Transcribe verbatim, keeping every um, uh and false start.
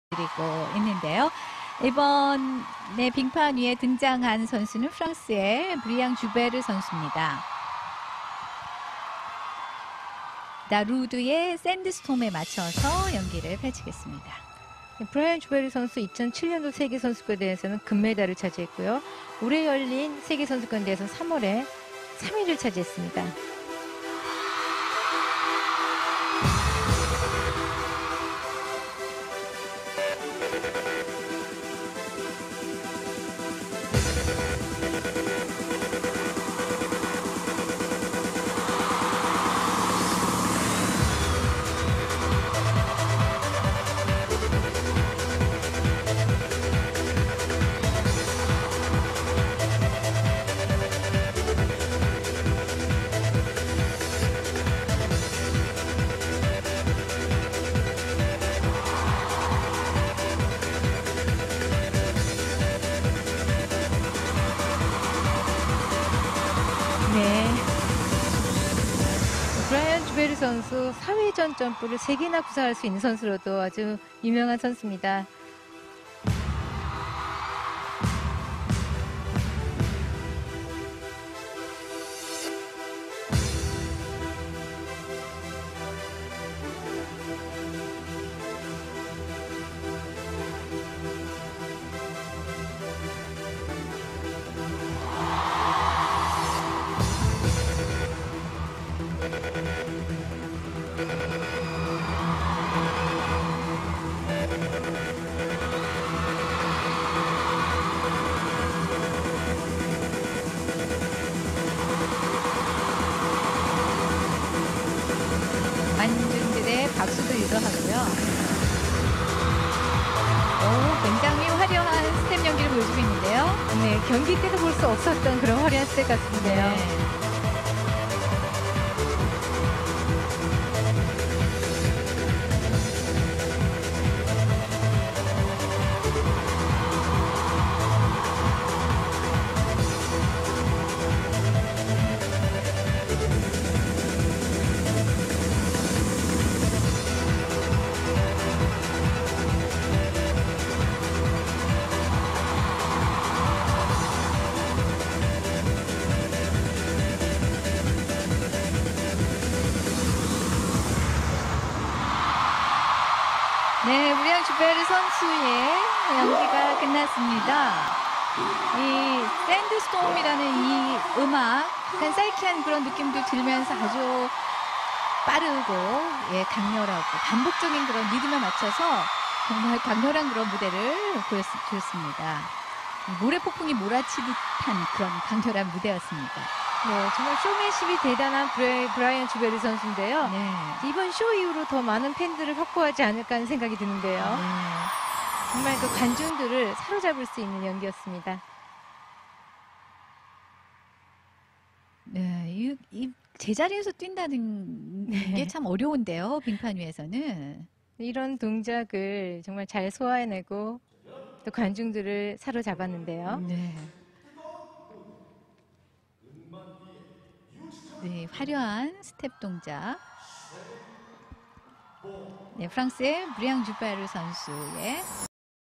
드리고 있는데요. 이번에 빙판 위에 등장한 선수는 프랑스의 브리앙 주베르 선수입니다. 나루드의 샌드스톰에 맞춰서 연기를 펼치겠습니다. 브라이언 주베르 선수 이천칠 년도 세계선수권대회에서는 금메달을 차지했고요. 올해 열린 세계선수권대회에서 삼월에 삼 위를 차지했습니다. 네. 브라이언 주베르 선수 사 회전 점프를 세 개나 구사할 수 있는 선수로도 아주 유명한 선수입니다. 관중들의 박수도 유도하고요. 오, 굉장히 화려한 스텝 연기를 보여주고 있는데요. 네, 경기 때도 볼 수 없었던 그런 화려한 스텝 같은데요. 네. 네, 브리앙 주베르 선수의 연기가 끝났습니다. 이 샌드스톰이라는 이 음악, 약간 사이키한 그런 느낌도 들면서 아주 빠르고 예, 강렬하고 반복적인 그런 리듬에 맞춰서 정말 강렬한 그런 무대를 보여주셨습니다. 모래폭풍이 몰아치듯한 그런 강렬한 무대였습니다. 네, 정말 쇼맨십이 대단한 브라이, 브라이언 주베르 선수인데요. 네. 이번 쇼 이후로 더 많은 팬들을 확보하지 않을까 하는 생각이 드는데요. 네. 정말 그 관중들을 사로잡을 수 있는 연기였습니다. 네, 이, 이 제자리에서 뛴다는 네. 게 참 어려운데요, 빙판 위에서는. 이런 동작을 정말 잘 소화해내고 또 관중들을 사로잡았는데요. 네. 네, 화려한 스텝 동작. 네, 프랑스의 브리앙 주베르 선수의